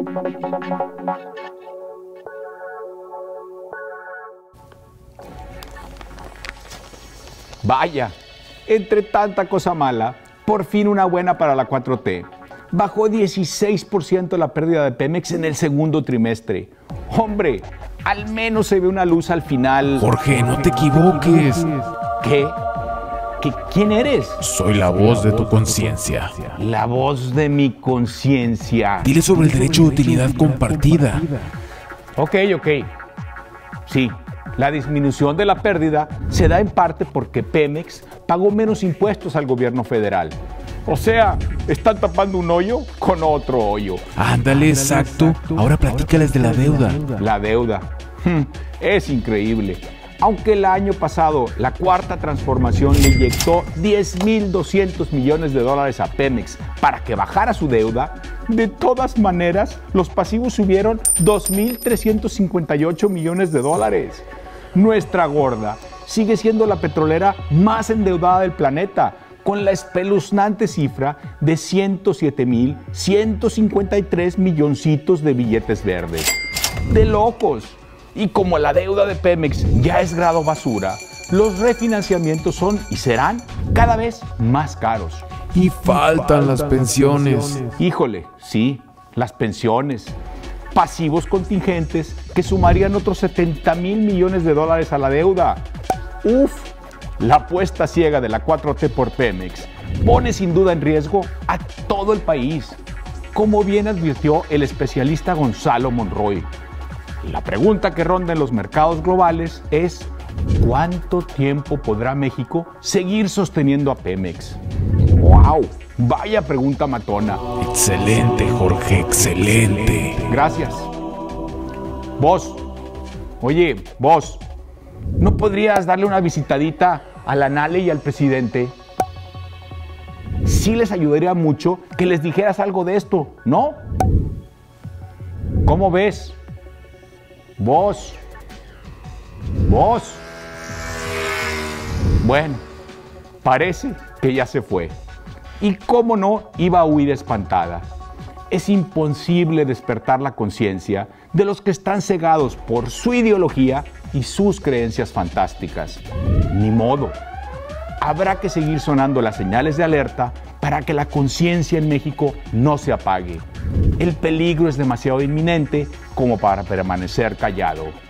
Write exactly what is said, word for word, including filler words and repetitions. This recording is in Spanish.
Vaya, entre tanta cosa mala, por fin una buena para la cuatro T. Bajó dieciséis por ciento la pérdida de Pemex en el segundo trimestre. Hombre, al menos se ve una luz al final. Jorge, no te equivoques. ¿Qué? ¿Qué? ¿Quién eres? Soy la voz de tu conciencia. La voz de mi conciencia. Dile sobre el derecho de utilidad compartida. Ok, ok. Sí. La disminución de la pérdida se da en parte porque Pemex pagó menos impuestos al gobierno federal. O sea, están tapando un hoyo con otro hoyo. Ándale, exacto. Ahora platícales de la deuda. La deuda. Es increíble. Aunque el año pasado la Cuarta Transformación le inyectó diez mil doscientos millones de dólares a Pemex para que bajara su deuda, de todas maneras los pasivos subieron dos mil trescientos cincuenta y ocho millones de dólares. Nuestra gorda sigue siendo la petrolera más endeudada del planeta, con la espeluznante cifra de ciento siete mil ciento cincuenta y tres milloncitos de billetes verdes. ¡De locos! Y como la deuda de Pemex ya es grado basura, los refinanciamientos son y serán cada vez más caros. Y faltan las pensiones. Híjole, sí, las pensiones. Pasivos contingentes que sumarían otros setenta mil millones de dólares a la deuda. ¡Uf! La apuesta ciega de la cuatro T por Pemex pone sin duda en riesgo a todo el país, como bien advirtió el especialista Gonzalo Monroy. La pregunta que ronda en los mercados globales es: ¿cuánto tiempo podrá México seguir sosteniendo a Pemex? ¡Wow! Vaya pregunta matona. Excelente, Jorge, excelente. Gracias. Vos, oye, vos, ¿no podrías darle una visitadita a la Nale y al presidente? Sí les ayudaría mucho que les dijeras algo de esto, ¿no? ¿Cómo ves? Vos, vos. Bueno, parece que ya se fue. Y cómo no iba a huir espantada. Es imposible despertar la conciencia de los que están cegados por su ideología y sus creencias fantásticas. Ni modo. Habrá que seguir sonando las señales de alerta para que la conciencia en México no se apague. El peligro es demasiado inminente como para permanecer callado.